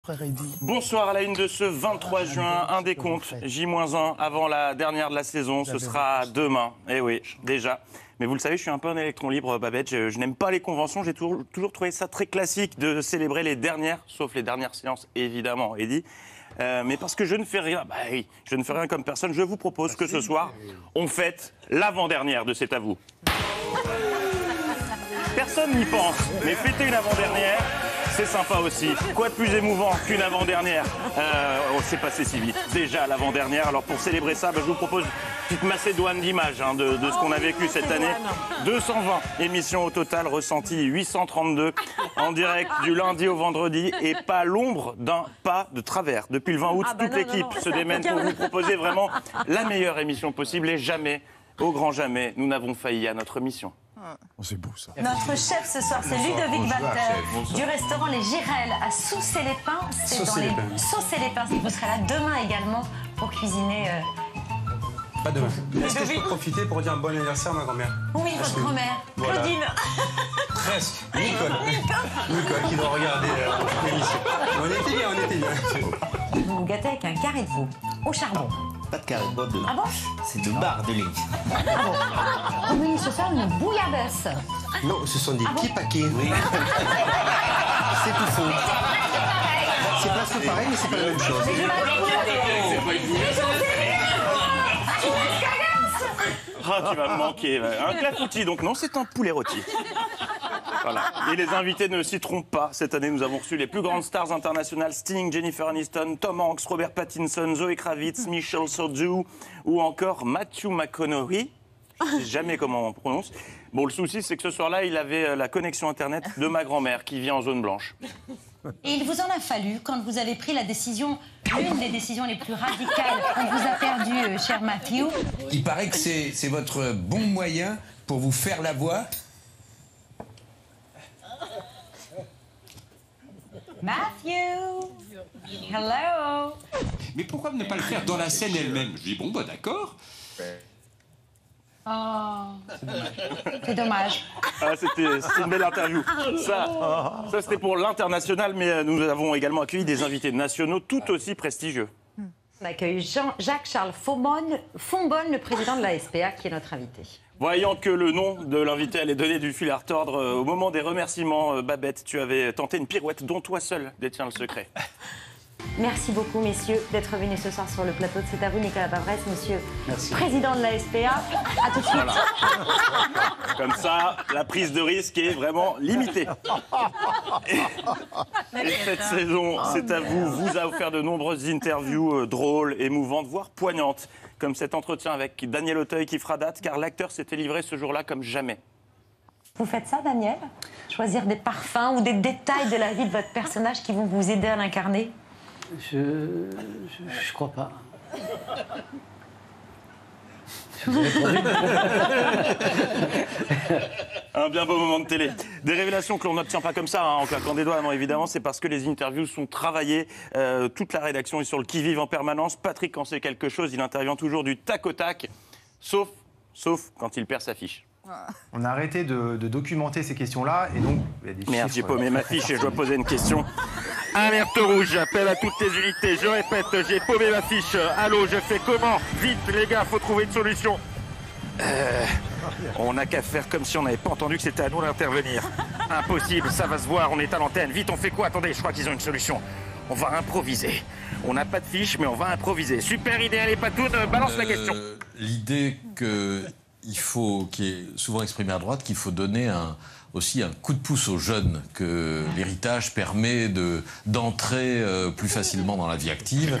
Bonsoir à la une de ce 23 juin, un décompte, J-1 avant la dernière de la saison, ce sera demain. Eh oui, déjà. Mais vous le savez, je suis un peu un électron libre, Babette, je n'aime pas les conventions, j'ai toujours trouvé ça très classique de célébrer les dernières, sauf les dernières séances, évidemment, Eddy. Mais parce que je ne fais rien, bah oui, je ne fais rien comme personne, je vous propose que ce soir, on fête l'avant-dernière de C'est à vous. Personne n'y pense, mais fêter une avant-dernière, c'est sympa aussi. Quoi de plus émouvant qu'une avant-dernière on s'est passé si vite. Déjà l'avant-dernière. Alors pour célébrer ça, je vous propose une petite macédoine d'images de ce qu'on a vécu cette année. 220 émissions au total, ressenties 832 en direct du lundi au vendredi et pas l'ombre d'un pas de travers. Depuis le 20 août, toute l'équipe se démène pour vous proposer vraiment la meilleure émission possible et jamais, au grand jamais, nous n'avons failli à notre mission. Oh, c'est beau ça. Notre chef ce soir, c'est Ludovic Walter du restaurant Les Girelles à Saucé-les-Pins. C'est dans les Saucé-les-Pins. Vous serez là demain également pour cuisiner. Pas demain. Est-ce que je peux profiter pour dire un bon anniversaire à ma grand-mère? Oui, votre grand-mère. Voilà. Claudine. Presque. Nicole qui doit regarder l'émission. On était bien. Vous vous gâtez avec un carré de veau au charbon. Pas de carré de bois dedans. Ah bon? C'est de barres de ligne. Ah bon? Au menu ce soir, une bouillabaisse. Non, ce sont des petits paquets. Oui. C'est tout faux. C'est presque pareil, mais c'est pas la même chose. Ah, tu vas me manquer. Un clafoutis, donc non, c'est un poulet rôti. Voilà. Et les invités ne s'y trompent pas. Cette année, nous avons reçu les plus grandes stars internationales, Sting, Jennifer Aniston, Tom Hanks, Robert Pattinson, Zoe Kravitz, Michelle Sodju ou encore Matthew McConaughey. Je ne sais jamais comment on prononce. Bon, le souci, c'est que ce soir-là, il avait la connexion Internet de ma grand-mère qui vit en zone blanche. Et il vous en a fallu quand vous avez pris la décision, l'une des décisions les plus radicales. On vous a perdu, cher Matthew. Il paraît que c'est votre bon moyen pour vous faire la voix. Matthew! Hello! Mais pourquoi ne pas le faire dans la scène elle-même? Je dis bon, bah d'accord. Oh, c'est dommage. Ah, c'était une belle interview. Ça c'était pour l'international, mais nous avons également accueilli des invités nationaux tout aussi prestigieux. On accueille Jacques-Charles Fonbonne, le président de la SPA, qui est notre invité. Voyant que le nom de l'invité allait donner du fil à retordre, au moment des remerciements, Babette, tu avais tenté une pirouette dont toi seul détiens le secret. Merci beaucoup, messieurs, d'être venus ce soir sur le plateau de C'est à vous, Nicolas Pavresse, monsieur président de la SPA. À tout de suite. Voilà. Comme ça, la prise de risque est vraiment limitée. Et cette saison, C'est à vous, vous a offert de nombreuses interviews drôles, émouvantes, voire poignantes, comme cet entretien avec Daniel Auteuil qui fera date, car l'acteur s'était livré ce jour-là comme jamais. Vous faites ça, Daniel? Choisir des parfums ou des détails de la vie de votre personnage qui vont vous aider à l'incarner? Je crois pas. Un bien beau moment de télé. Des révélations que l'on n'obtient pas comme ça, en claquant des doigts, non évidemment, c'est parce que les interviews sont travaillées. Toute la rédaction est sur le qui-vive en permanence. Patrick en sait quelque chose, il intervient toujours du tac au tac, sauf quand il perd sa fiche. On a arrêté de documenter ces questions-là et donc il y a des Merde, chiffres. j'ai paumé ma fiche et je dois poser une question. Alerte rouge, j'appelle à toutes les unités. Je répète, j'ai paumé ma fiche. Allô, je fais comment? Vite, les gars, faut trouver une solution. On n'a qu'à faire comme si on n'avait pas entendu que c'était à nous d'intervenir. Impossible, ça va se voir, on est à l'antenne. Vite, on fait quoi? Attendez, je crois qu'ils ont une solution. On va improviser. On n'a pas de fiche, mais on va improviser. Super idée, allez, Patoun, balance la question. L'idée qu'il faut, qui est souvent exprimée à droite, qu'il faut donner aussi un coup de pouce aux jeunes, que l'héritage permet d'entrer plus facilement dans la vie active.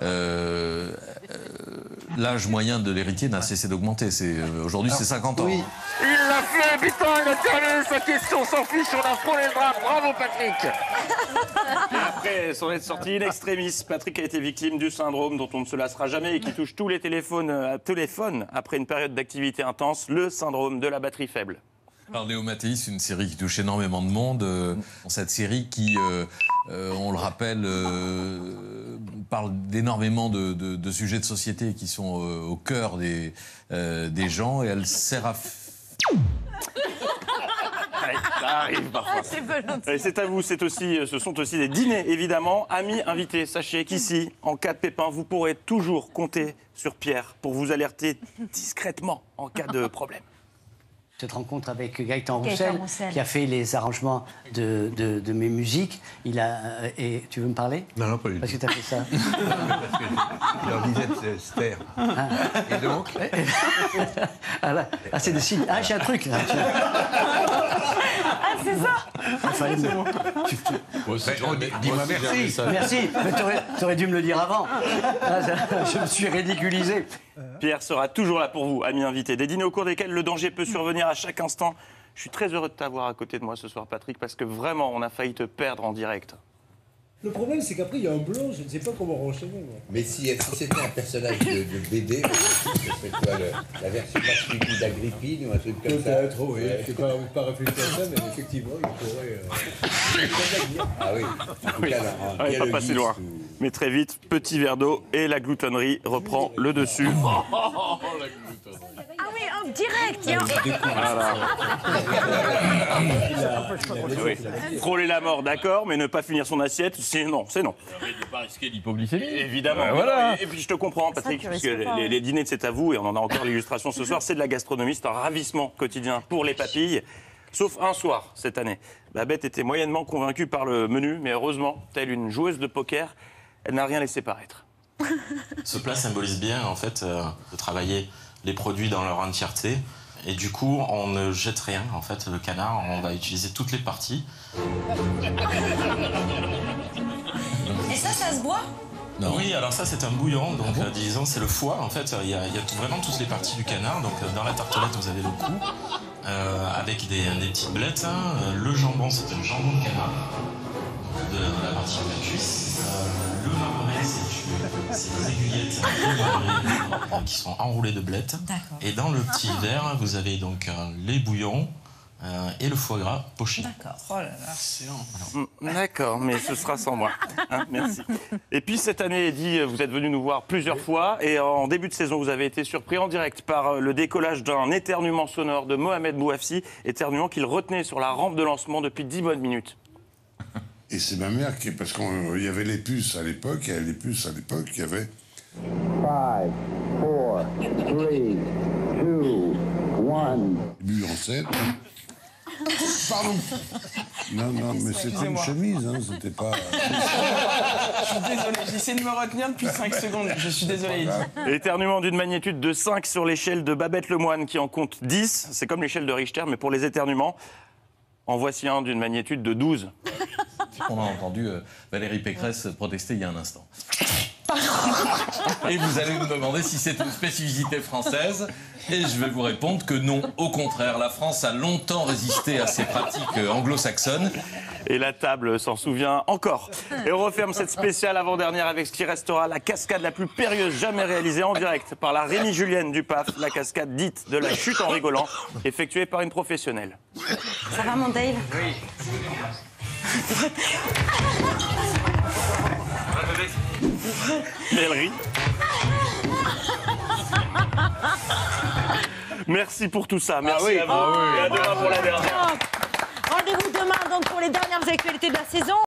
L'âge moyen de l'héritier n'a cessé d'augmenter. Aujourd'hui, c'est 50 ans. Oui. Il l'a fait, putain, il a terminé sa question sans fiche, on a frôlé le drap. Bravo, Patrick. Et après s'en être sorti in extremis, Patrick a été victime du syndrome dont on ne se lassera jamais et qui touche tous les téléphones après une période d'activité intense, le syndrome de la batterie faible. Alors, Léo Mattei, c'est une série qui touche énormément de monde. Cette série qui, on le rappelle, parle d'énormément de sujets de société qui sont au cœur des gens et elle sert à... Ça arrive parfois. C'est peu gentil. Et c'est à vous, ce sont aussi des dîners, évidemment. Amis invités, sachez qu'ici, en cas de pépin, vous pourrez toujours compter sur Pierre pour vous alerter discrètement en cas de problème. Cette rencontre avec Gaëtan Roussel, qui a fait les arrangements de mes musiques. Et tu veux me parler? Non, pas du tout. Parce que tu as fait ça. Il leur disait de se taire. Et donc c'est des signes. Ah, j'ai un truc là. Ah, c'est ça. Il fallait me... Dis-moi merci. Merci, mais t'aurais dû me le dire avant. Je me suis ridiculisé. Pierre sera toujours là pour vous, amis invités. Des dîners au cours desquels le danger peut survenir à chaque instant. Je suis très heureux de t'avoir à côté de moi ce soir, Patrick, parce que vraiment, on a failli te perdre en direct. Le problème, c'est qu'après, il y a un blond, je ne sais pas comment enchaîner. Mais si c'était un personnage de BD, ce serait quoi, la version masculine d'Agrippine ou un truc comme ça? Peut-être, oui. Je n'ai pas réfléchi à ça, mais effectivement, il pourrait... Ah oui. On n'est pas passé loin. Mais très vite, petit verre d'eau et la gloutonnerie reprend le dessus. Ah oui, en direct. Voilà. Oui. Frôler la mort, d'accord, mais ne pas finir son assiette, c'est non. Il ne pas risquer l'hypoglycémie. Évidemment. Voilà. Et puis je te comprends, Patrick, parce que les dîners de C'est à vous, et on en a encore l'illustration ce soir, c'est de la gastronomie, c'est un ravissement quotidien pour les papilles. Sauf un soir, cette année. Babette était moyennement convaincue par le menu, mais heureusement, telle une joueuse de poker, elle n'a rien laissé paraître. Ce plat symbolise bien, en fait, de travailler les produits dans leur entièreté. Et du coup, on ne jette rien, en fait, le canard, on va utiliser toutes les parties. Et ça se boit? Non. Oui, alors ça, c'est un bouillon, donc disons, c'est le foie, en fait. Il y a vraiment toutes les parties du canard. Donc, dans la tartelette, vous avez le cou, avec des petites blettes. Le jambon, c'est un jambon de canard, donc de la partie de la cuisse. Le marronnet, c'est des aiguillettes qui sont enroulées de blettes. Et dans le petit verre, vous avez donc les bouillons et le foie gras poché. D'accord. Oh là là. Excellent. D'accord, mais ce sera sans moi. Hein, merci. Et puis cette année, Eddy, vous êtes venu nous voir plusieurs fois et en début de saison, vous avez été surpris en direct par le décollage d'un éternuement sonore de Mohamed Bouafsi, éternuement qu'il retenait sur la rampe de lancement depuis 10 bonnes minutes. Et c'est ma mère qui... Parce qu'il y avait les puces à l'époque, il y avait... 5, 4, 3, 2, 1... Début en 7... Pardon. Non, mais c'était une chemise, hein, c'était pas... Je suis désolé, j'essaie de me retenir depuis 5 secondes. Je suis désolé, Eddy. Éternuement d'une magnitude de 5 sur l'échelle de Babette Lemoine, qui en compte 10. C'est comme l'échelle de Richter, mais pour les éternuements. En voici un d'une magnitude de 12. On a entendu Valérie Pécresse protester il y a un instant. Et vous allez me demander si c'est une spécificité française. Et je vais vous répondre que non. Au contraire, la France a longtemps résisté à ces pratiques anglo-saxonnes. Et la table s'en souvient encore. Et on referme cette spéciale avant-dernière avec ce qui restera la cascade la plus périlleuse jamais réalisée en direct par la Rémi Julienne du PAF, la cascade dite de la chute en rigolant, effectuée par une professionnelle. Ça va, mon Dave? Oui. Mais elle rit. Merci pour tout ça. Merci à vous. Et à demain pour la dernière. Rendez-vous demain donc pour les dernières actualités de la saison.